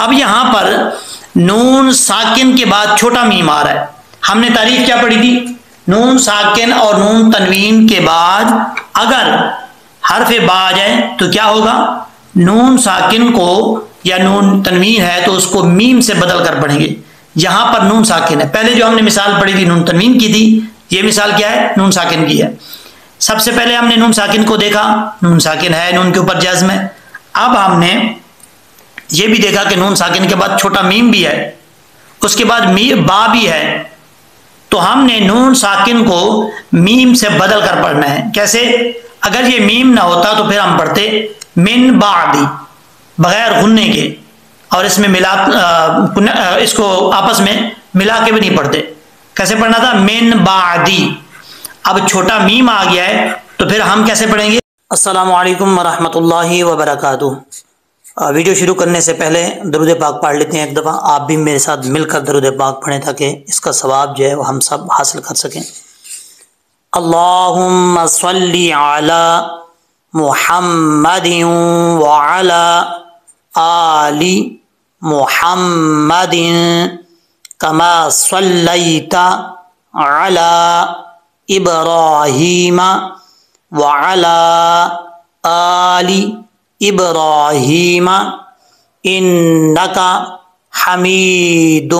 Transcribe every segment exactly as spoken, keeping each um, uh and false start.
اب یہاں پر نون ساکن کے بعد چھوٹا میم آ رہا ہے. ہم نے تعریف کیا پڑھی تھی؟ نون ساکن اور نون تنوین کے بعد اگر حرف با آ جائے تو کیا ہوگا؟ نون ساکن کو یا نون تنوین ہے تو اس کو میم سے بدل کر پڑھیں گے. یہاں پر نون ساکن ہے. پہلے جو ہم نے مثال پڑھی تھی نون تنوین کی تھی، یہ مثال کیا ہے؟ نون ساکن کی ہے. سب سے پہلے ہم نے نون ساکن کو دیکھا، نون ساکن ہے، نون کے اوپر جزم ہے. اب ہم نے یہ بھی دیکھا کہ نون ساکن کے بعد چھوٹا میم بھی ہے، اس کے بعد با بھی ہے. تو ہم نے نون ساکن کو میم سے بدل کر پڑھنا ہے. کیسے؟ اگر یہ میم نہ ہوتا تو پھر ہم پڑھتے من بعدی بغیر غننے کے، اور اس میں ملا اس کو آپس میں ملا کے بھی نہیں پڑھتے. کیسے پڑھنا تھا؟ من بعدی. اب چھوٹا میم آ گیا ہے تو پھر ہم کیسے پڑھیں گے؟ السلام علیکم ورحمۃ اللہ وبرکاتہ. ویڈیو شروع کرنے سے پہلے درود پاک پڑھ لیتے ہیں ایک دفعہ. آپ بھی میرے ساتھ مل کر درود پاک پڑھیں تاکہ اس کا ثواب جو ہے وہ ہم سب حاصل کر سکیں. اللہم صلی علی محمد وعلی آل محمد کما صلیت علی ابراہیم وعلی آل ابراہیم انکا حمید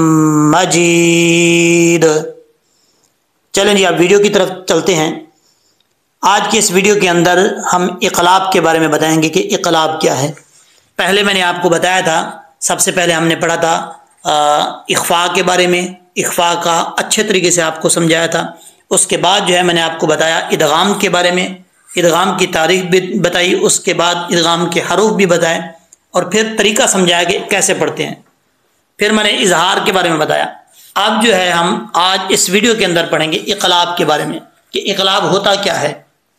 مجید. چلیں جی اب ویڈیو کی طرف چلتے ہیں. آج کی اس ویڈیو کے اندر ہم اقلاب کے بارے میں بتائیں گے کہ اقلاب کیا ہے. پہلے میں نے آپ کو بتایا تھا، سب سے پہلے ہم نے پڑھا تھا اخفاء کے بارے میں. اخفاء کا اچھے طریقے سے آپ کو سمجھایا تھا. اس کے بعد جو ہے میں نے آپ کو بتایا ادغام کے بارے میں، ادغام کی تعریف بھی بتائی، اس کے بعد ادغام کے حروف بھی بتائے، اور پھر طریقہ سمجھایا کہ کیسے پڑھتے ہیں. پھر میں نے اظہار کے بارے میں بتایا. اب جو ہے ہم آج اس ویڈیو کے اندر پڑھیں گے اقلاب کے بارے میں کہ اقلاب ہوتا کیا ہے.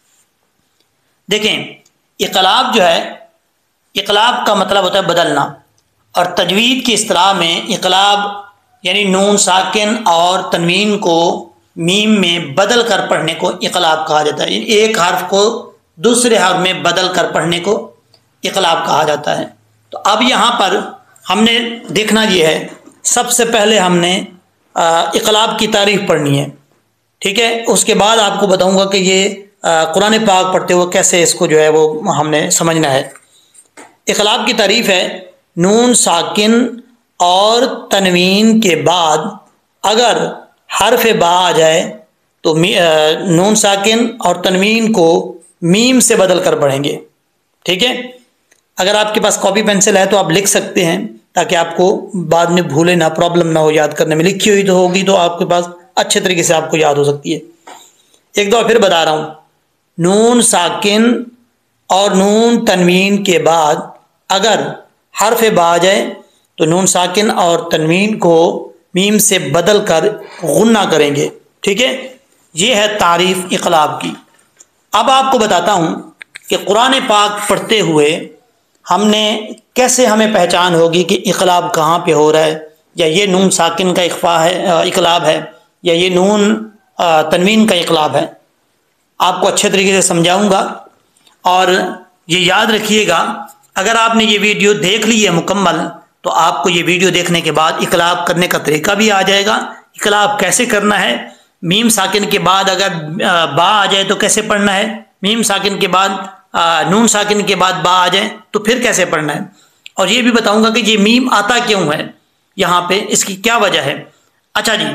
دیکھیں اقلاب جو ہے، اقلاب کا مطلب ہوتا ہے بدلنا، اور تجوید کی اصطلاح میں اقلاب یعنی نون ساکن اور تنوین کو میم میں بدل کر پڑھنے کو اقلاب کہا جاتا ہے. ایک حرف کو دوسرے حرف میں بدل کر پڑھنے کو اقلاب کہا جاتا ہے. تو اب یہاں پر ہم نے دیکھنا یہ ہے، سب سے پہلے ہم نے اقلاب کی تعریف پڑھنی ہے. ٹھیک ہے، اس کے بعد آپ کو بتاؤں گا کہ یہ قرآن پاک پڑھتے ہوئے کیسے اس کو جو ہے وہ ہم نے سمجھنا ہے. اقلاب کی تعریف ہے نون ساکن اور تنوین کے بعد اگر حرف با آ جائے تو نون ساکن اور تنوین کو میم سے بدل کر پڑھیں گے. ٹھیک ہے، اگر آپ کے پاس کاپی پینسل ہے تو آپ لکھ سکتے ہیں تاکہ آپ کو بعد میں بھولے نہ، پرابلم نہ ہو یاد کرنے میں. لکھی ہوئی تو ہوگی تو آپ کے پاس اچھے طریقے سے آپ کو یاد ہو سکتی ہے. ایک دفعہ پھر بتا رہا ہوں، نون ساکن اور نون تنوین کے بعد اگر حرف با آ جائے تو نون ساکن اور تنوین کو میم سے بدل کر غنہ کریں گے. ٹھیک ہے، یہ ہے تعریف اقلاب کی. اب آپ کو بتاتا ہوں کہ قرآن پاک پڑھتے ہوئے ہم نے کیسے ہمیں پہچان ہوگی کہ اقلاب کہاں پہ ہو رہا ہے، یا یہ نون ساکن کا اخفاء ہے اقلاب ہے، یا یہ نون تنوین کا اقلاب ہے. آپ کو اچھے طریقے سے سمجھاؤں گا، اور یہ یاد رکھیے گا اگر آپ نے یہ ویڈیو دیکھ لی ہے مکمل تو آپ کو یہ ویڈیو دیکھنے کے بعد اقلاب کرنے کا طریقہ بھی آ جائے گا. اقلاب کیسے کرنا ہے، میم ساکن کے بعد اگر با آ جائے تو کیسے پڑھنا ہے، میم ساکن کے بعد نون ساکن کے بعد با آ جائے تو پھر کیسے پڑھنا ہے، اور یہ بھی بتاؤں گا کہ یہ میم آتا کیوں ہے یہاں پہ، اس کی کیا وجہ ہے. اچھا جی،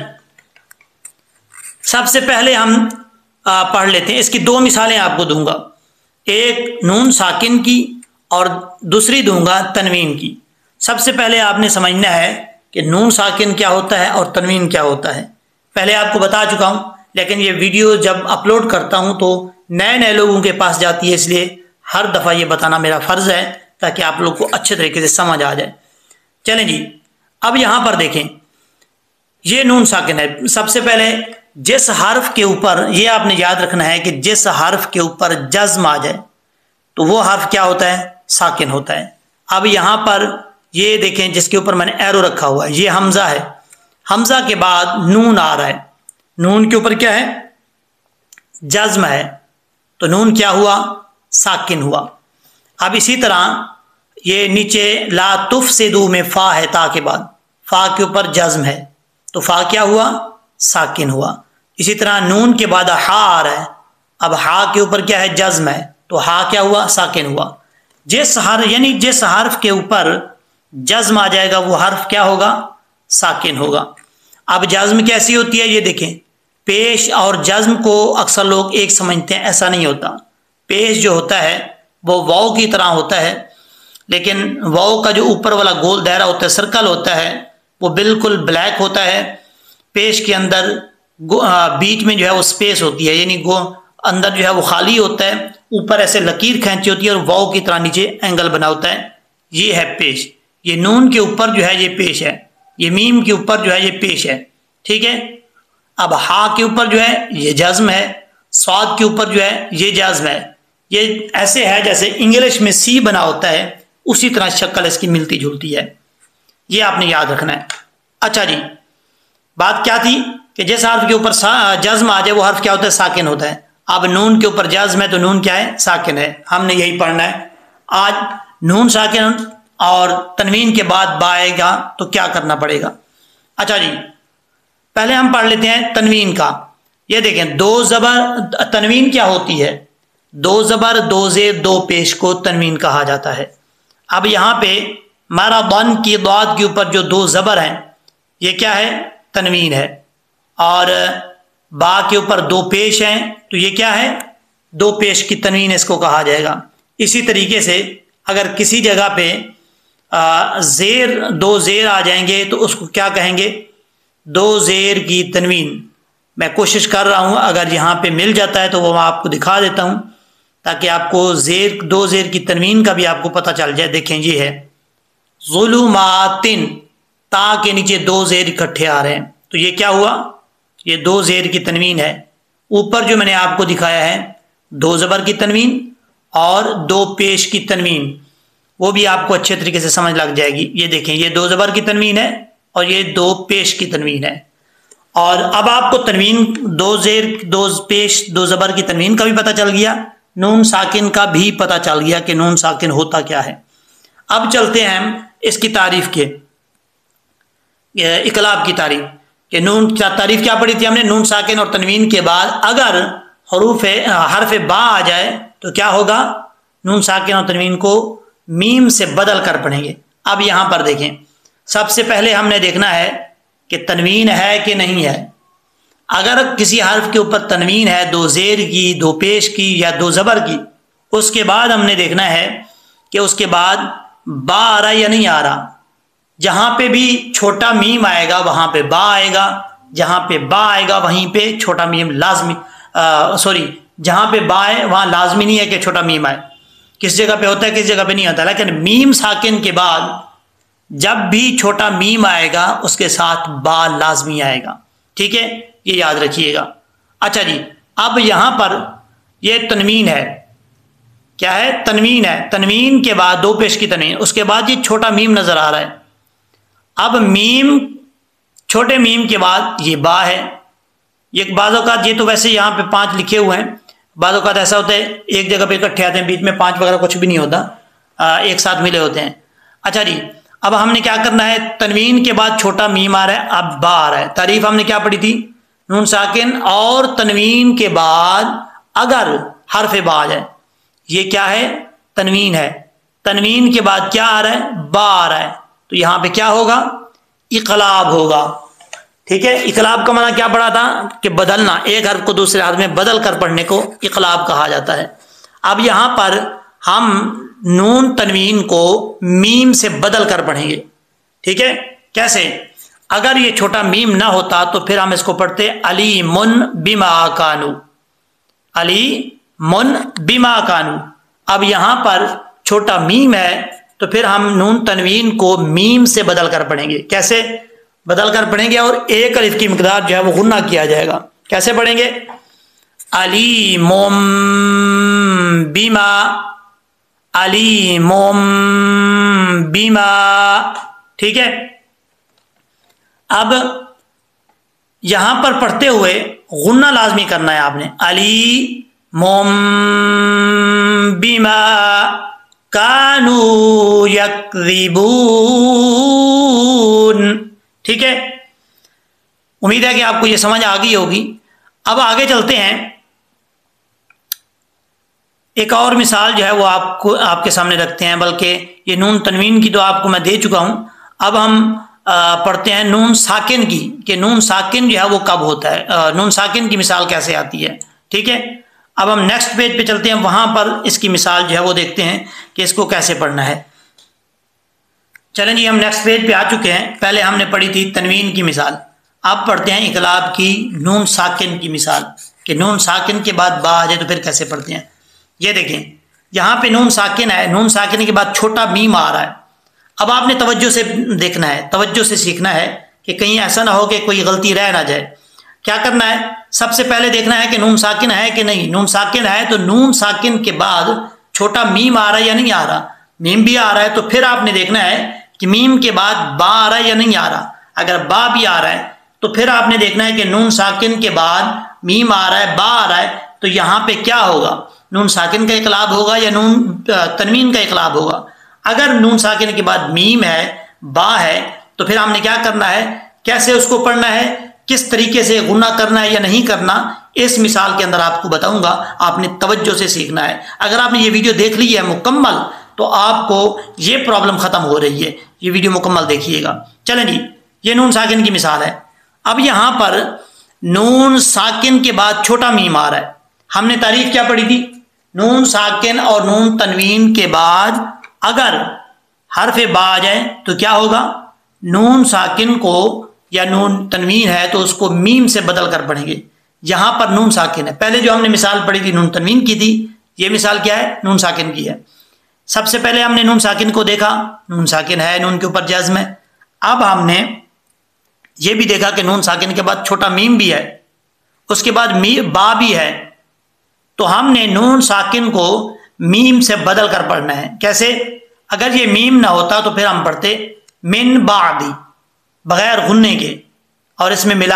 سب سے پہلے ہم پڑھ لیتے ہیں. اس کی دو مثالیں آپ کو دوں گا، ایک نون ساکن کی اور دوسری دوں گا تنوین کی. سب سے پہلے آپ نے سمجھنا ہے کہ نون ساکن کیا ہوتا ہے اور تنوین کیا ہوتا ہے. پہلے آپ کو بتا چکا ہوں، لیکن یہ ویڈیو جب اپلوڈ کرتا ہوں تو نئے نئے لوگوں کے پاس جاتی ہے، اس لیے ہر دفعہ یہ بتانا میرا فرض ہے تاکہ آپ لوگ کو اچھے طریقے سے سمجھ آ جائے. چلیں جی، اب یہاں پر دیکھیں یہ نون ساکن ہے. سب سے پہلے جس حرف کے اوپر، یہ آپ نے یاد رکھنا ہے کہ جس حرف کے اوپر جزم آ جائے تو وہ حرف کیا ہوتا ہے؟ ساکن ہوتا ہے. اب یہاں پر یہ دیکھیں جس کے اوپر میں نے ایرو رکھا ہوا ہے، یہ حمزہ ہے. حمزہ کے بعد نون آ رہا ہے، نون کے اوپر کیا ہے؟ جزم ہے، تو نون کیا ہوا؟ ساکن ہوا. اب اسی طرح یہ نیچے لا تفسدوا میں فا ہے تا کے بعد، فا کے اوپر جزم ہے تو فا کیا ہوا؟ ساکن ہوا۔ اسی طرح نون کے بعد ہا آ رہا ہے، اب ہا کے اوپر کیا ہے؟ جزم ہے تو ہا کیا ہوا؟ ساکن ہوا۔ جس حرف یعنی جس حرف کے اوپر جزم آ جائے گا وہ حرف کیا ہوگا؟ ساکن ہوگا۔ اب جزم کیسی ہوتی ہے یہ دیکھیں، پیش اور جزم کو اکثر لوگ ایک سمجھتے ہیں، ایسا نہیں ہوتا۔ پیش جو ہوتا ہے وہ واو کی طرح ہوتا ہے، لیکن واو کا جو اوپر والا گول دائرہ ہوتا ہے، سرکل ہوتا ہے، وہ بالکل بلیک ہوتا ہے۔ پیش کے اندر بیچ میں جو ہے وہ سپیس ہوتی ہے، یعنی گو اندر جو ہے وہ خالی ہوتا ہے، اوپر ایسے لکیر کھینچی ہوتی ہے اور واو کی طرح نیچے اینگل بنا ہوتا ہے، یہ ہے پیش۔ یہ نون کے اوپر جو ہے یہ پیش ہے، یہ میم کے اوپر جو ہے یہ پیش ہے، ٹھیک ہے۔ اب ہا کے اوپر جو ہے یہ جزم ہے، صاد کے اوپر جو ہے یہ جزم ہے۔ یہ ایسے ہے جیسے انگلش میں سی بنا ہوتا ہے، اسی طرح شکل اس کی ملتی جلتی ہے، یہ آپ نے یاد رکھنا ہے۔ اچھا جی، بات کیا تھی کہ جس حرف کے اوپر جزم آ جائے وہ حرف کیا ہوتا ہے؟ ساکن ہوتا ہے۔ اب نون کے اوپر جزم ہے تو نون کیا ہے؟ ساکن ہے۔ ہم نے یہی پڑھنا ہے آج۔ نون ساکن اور تنوین کے بعد با آئے گا تو کیا کرنا پڑے گا؟ اچھا جی، پہلے ہم پڑھ لیتے ہیں تنوین کا۔ یہ دیکھیں، دو زبر تنوین کیا ہوتی ہے؟ دو زبر دو زیر دو پیش کو تنوین کہا جاتا ہے۔ اب یہاں پہ مرضن کی ضاد کے اوپر جو دو زبر ہیں یہ کیا ہے؟ تنوین ہے۔ اور با کے اوپر دو پیش ہیں تو یہ کیا ہے؟ دو پیش کی تنوین اس کو کہا جائے گا۔ اسی طریقے سے اگر کسی جگہ پہ زیر دو زیر آ جائیں گے تو اس کو کیا کہیں گے؟ دو زیر کی تنوین۔ میں کوشش کر رہا ہوں اگر یہاں پہ مل جاتا ہے تو وہ میں آپ کو دکھا دیتا ہوں تاکہ آپ کو زیر دو زیر کی تنوین کا بھی آپ کو پتہ چل جائے۔ دیکھیں یہ ہے ظلماتن، تا کے نیچے دو زیر اکٹھے آ رہے ہیں تو یہ کیا ہوا؟ یہ دو زیر کی تنوین ہے۔ اوپر جو میں نے آپ کو دکھایا ہے دو زبر کی تنوین اور دو پیش کی تنوین، وہ بھی آپ کو اچھے طریقے سے سمجھ لگ جائے گی۔ یہ دیکھیں، یہ دو زبر کی تنوین ہے اور یہ دو پیش کی تنوین ہے۔ اور اب آپ کو تنوین دو زیر دو پیش دو زبر کی تنوین کا بھی پتہ چل گیا، نون ساکن کا بھی پتہ چل گیا کہ نون ساکن ہوتا کیا ہے۔ اب چلتے ہیں ہم اس کی تعریف کے، اقلاب کی تعریف کہ نون تعریف کیا پڑھی تھی ہم نے؟ نون ساکن اور تنوین کے بعد اگر حروف حرف با آ جائے تو کیا ہوگا؟ نون ساکن اور تنوین کو میم سے بدل کر پڑھیں گے۔ اب یہاں پر دیکھیں، سب سے پہلے ہم نے دیکھنا ہے کہ تنوین ہے کہ نہیں ہے۔ اگر کسی حرف کے اوپر تنوین ہے، دو زیر کی، دو پیش کی یا دو زبر کی، اس کے بعد ہم نے دیکھنا ہے کہ اس کے بعد با آ رہا یا نہیں آ رہا۔ جہاں پہ بھی چھوٹا میم آئے گا وہاں پہ با آئے گا، جہاں پہ با آئے گا وہیں پہ چھوٹا میم لازمی سوری جہاں پہ با ہے وہاں لازمی نہیں ہے کہ چھوٹا میم آئے، کس جگہ پہ ہوتا ہے کس جگہ پہ نہیں ہوتا، لیکن میم ساکن کے بعد جب بھی چھوٹا میم آئے گا اس کے ساتھ با لازمی آئے گا، ٹھیک ہے، یہ یاد رکھیے گا۔ اچھا جی، اب یہاں پر یہ تنوین ہے، کیا ہے؟ تنوین ہے۔ تنوین کے بعد دو پیش کی تنوین، اس کے بعد یہ چھوٹا میم نظر آ رہا ہے۔ اب میم چھوٹے میم کے بعد یہ با ہے۔ یہ بعض اوقات یہ تو ویسے یہاں پہ پانچ لکھے ہوئے ہیں، بعض اوقات ایسا ہوتا ہے ایک جگہ پہ اکٹھے آتے ہیں، بیچ میں پانچ وغیرہ کچھ بھی نہیں ہوتا، ایک ساتھ ملے ہوتے ہیں۔ اچھا جی، اب ہم نے کیا کرنا ہے؟ تنوین کے بعد چھوٹا میم آ رہا ہے، اب با آ رہا ہے۔ تعریف ہم نے کیا پڑھی تھی؟ نون ساکن اور تنوین کے بعد اگر حرف با آ جائے، یہ کیا ہے؟ تنوین ہے۔ تنوین کے بعد کیا آ رہا ہے؟ با آ رہا ہے، تو یہاں پہ کیا ہوگا؟ اقلاب ہوگا، ٹھیک ہے۔ اقلاب کا معنی کیا پڑھا تھا؟ کہ بدلنا، ایک حرف کو دوسرے حرف میں بدل کر پڑھنے کو اقلاب کہا جاتا ہے۔ اب یہاں پر ہم نون تنوین کو میم سے بدل کر پڑھیں گے، ٹھیک ہے۔ کیسے؟ اگر یہ چھوٹا میم نہ ہوتا تو پھر ہم اس کو پڑھتے علی من بما کانو، علی من بما کانو۔ اب یہاں پر چھوٹا میم ہے تو پھر ہم نون تنوین کو میم سے بدل کر پڑھیں گے۔ کیسے بدل کر پڑھیں گے؟ اور ایک الف کی مقدار جو ہے وہ غنہ کیا جائے گا۔ کیسے پڑھیں گے؟ علی موم بیما، علی موم بیما، ٹھیک ہے۔ اب یہاں پر پڑھتے ہوئے غنہ لازمی کرنا ہے آپ نے، علی موم بیما، कानू यकज़िबून। ठीक है, उम्मीद है कि आपको ये समझ आ गई होगी। अब आगे चलते हैं, एक और मिसाल जो है वो आपको आपके सामने रखते हैं, बल्कि ये नून तनवीन की तो आपको मैं दे चुका हूं। अब हम पढ़ते हैं नून साकिन की, कि नून साकिन जो है वो कब होता है, आ, नून साकिन की मिसाल कैसे आती है। ठीक है, अब हम नेक्स्ट पेज पे चलते हैं, वहां पर इसकी मिसाल जो है वो देखते हैं कि इसको कैसे पढ़ना है। चलें जी, हम नेक्स्ट पेज पे आ चुके हैं। पहले हमने पढ़ी थी तनवीन की मिसाल, अब पढ़ते हैं इकलाब की नून साकिन की मिसाल, कि नून साकिन के बाद बा आ जाए तो फिर कैसे पढ़ते हैं। ये देखें, यहाँ पे नून साकिन है, नून साकिन के बाद छोटा मीम आ रहा है। अब आपने तवज्जो से देखना है, तवज्जो से सीखना है कि कहीं ऐसा ना हो कि कोई गलती रह ना जाए। क्या करना है, सबसे पहले देखना है कि नून साकिन है कि नहीं। नून साकिन है तो नून साकिन के बाद छोटा मीम आ रहा है या नहीं आ रहा। मीम भी आ रहा है तो फिर आपने देखना है कि मीम के बाद बा आ रहा है या नहीं आ रहा। अगर बा भी आ रहा है तो फिर आपने देखना है कि नून साकिन के बाद मीम आ रहा है, बा आ रहा है, तो यहाँ पे क्या होगा, नून साकिन का इकलाब होगा या नून तनवीन का इकलाब होगा। अगर नून साकिन के बाद मीम है, बा है, तो फिर हमने क्या करना है, कैसे उसको पढ़ना है, किस तरीके से गुना करना है या नहीं करना, इस मिसाल के अंदर आपको बताऊंगा। आपने तवज्जो से सीखना है। अगर आपने ये वीडियो देख ली है मुकम्मल तो आपको ये प्रॉब्लम खत्म हो रही है। ये वीडियो मुकम्मल देखिएगा। चलें जी, ये नून साकिन की मिसाल है। अब यहां पर नून साकिन के बाद छोटा मीम आ रहा है। हमने तारीफ क्या पढ़ी थी, नून साकिन और नून तनवीन के बाद अगर हर्फ बा आ जाए तो क्या होगा, नून साकिन को या नून तनवीन है तो उसको मीम से बदल कर पढ़ेंगे। यहां पर नून साकिन है। पहले जो हमने मिसाल पढ़ी थी नून तनवीन की थी, ये मिसाल क्या है, नून साकिन की है। सबसे पहले हमने नून साकिन को देखा, नून साकिन है, नून के ऊपर जज्म है। अब हमने ये भी देखा कि नून साकिन के बाद छोटा मीम भी है, उसके बाद मी बा भी है, तो हमने नून साकिन को मीम से बदल कर पढ़ना है। कैसे, अगर ये मीम ना होता तो फिर हम पढ़ते मिन बादी, बगैर गुन्ने के, और इसमें मिला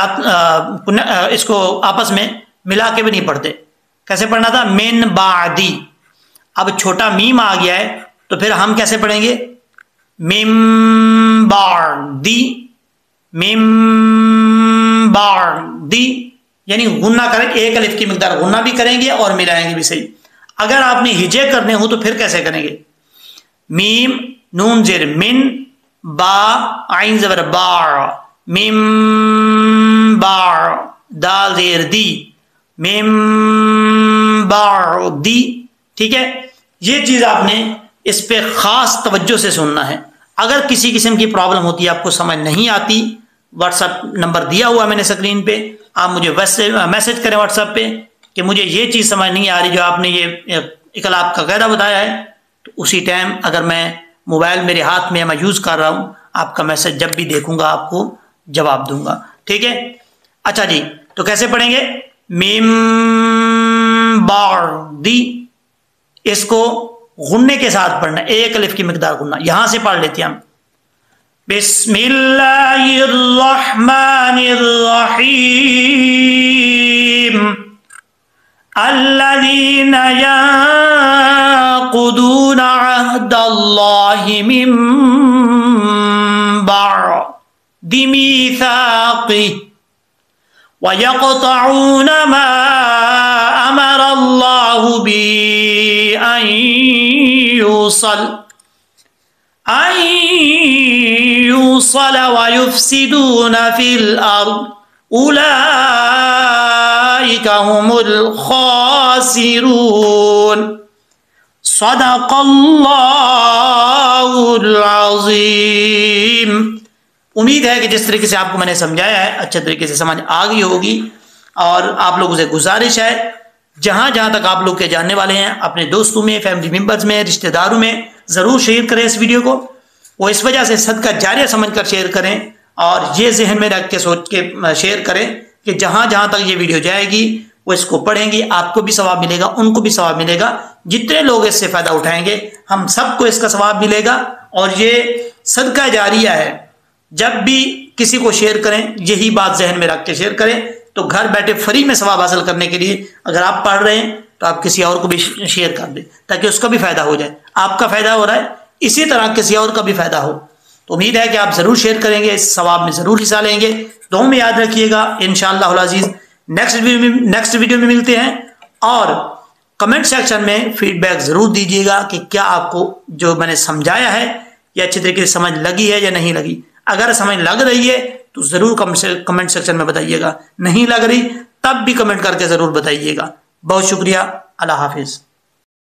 आ, इसको आपस में मिला के भी नहीं पढ़ते। कैसे पढ़ना था, मिन बादी। अब छोटा मीम आ गया है तो फिर हम कैसे पढ़ेंगे, मिम बादी, मिम बादी, यानी गुन्ना करें, एक अलिफ की मिकदार गुन्ना भी करेंगे और मिलाएंगे भी सही। अगर आपने हिजे करने हो तो फिर कैसे करेंगे, मीम नून जेर मिन, बा आइन जबर बार, मिम बार, दाल जेर दी, मिम बार दी। ठीक है, ये चीज आपने इस पे खास तवज्जो से सुनना है। अगर किसी किस्म की प्रॉब्लम होती है, आपको समझ नहीं आती, व्हाट्सएप नंबर दिया हुआ मैंने स्क्रीन पे, आप मुझे मैसेज करें व्हाट्सएप पे कि मुझे ये चीज़ समझ नहीं आ रही जो आपने ये इकलाब का कायदा बताया है। तो उसी टाइम अगर मैं मोबाइल मेरे हाथ में मैं यूज़ कर रहा हूँ, आपका मैसेज जब भी देखूंगा आपको जवाब दूंगा। ठीक है, अच्छा जी, तो कैसे पढ़ेंगे, मीम बार दी, इसको गुन्ने के साथ पढ़ना, एक अलिफ की मिकदार गुन्ना। यहां से पढ़ लेते हैं हम, बिस्मिल्लाहिर्रहमानिर्रहीम, अल्लज़ीना यंक़ुदूना अहदल्लाहि मिन बअदि मीसाक़िहि व यक़तऊना मा अमरल्लाहु बिहि अन युसल अन युसल व युफ़सिदूना फिल अर्द उलाइका हुमुल खासिरून। सदक़ल्लाहुल अज़ीम। उम्मीद है कि जिस तरीके से आपको मैंने समझाया है अच्छे तरीके से समझ आ गई होगी। और आप लोगों से गुजारिश है, जहां जहां तक आप लोग के जानने वाले हैं, अपने दोस्तों में, फैमिली मेंबर्स में, रिश्तेदारों में ज़रूर शेयर करें इस वीडियो को। वो इस वजह से सदका जारिया समझकर शेयर करें, और ये जहन में रख के सोच के शेयर करें कि जहां जहां तक ये वीडियो जाएगी वो इसको पढ़ेंगे, आपको भी सवाब मिलेगा, उनको भी सवाब मिलेगा। जितने लोग इससे फायदा उठाएंगे हम सबको इसका सवाब मिलेगा। और ये सदका जारिया है। जब भी किसी को शेयर करें, यही बात जहन में रख के शेयर करें, तो घर बैठे फ्री में सवाब हासिल करने के लिए अगर आप पढ़ रहे हैं تو آپ کسی اور کو بھی شیئر کر دیں تاکہ اس کا بھی فائدہ ہو جائے. آپ کا فائدہ ہو رہا ہے، اسی طرح کسی اور کا بھی فائدہ ہو. تو امید ہے کہ آپ ضرور شیئر کریں گے، اس ثواب میں ضرور حصہ لیں گے. دعا میں یاد رکھیے گا. انشاءاللہ العزیز نیکسٹ ویڈیو میں نیکسٹ ویڈیو میں ملتے ہیں. اور کمنٹ سیکشن میں فیڈ بیک ضرور دیجیے گا کہ کیا آپ کو جو میں نے سمجھایا ہے یہ اچھی طریقے سے سمجھ لگی ہے یا نہیں لگی. اگر سمجھ لگ رہی ہے تو ضرور کمنٹ سیکشن میں بتائیے گا، نہیں لگ رہی تب بھی کمنٹ کر کے ضرور بتائیے گا. بہت شکریہ. اللہ حافظ.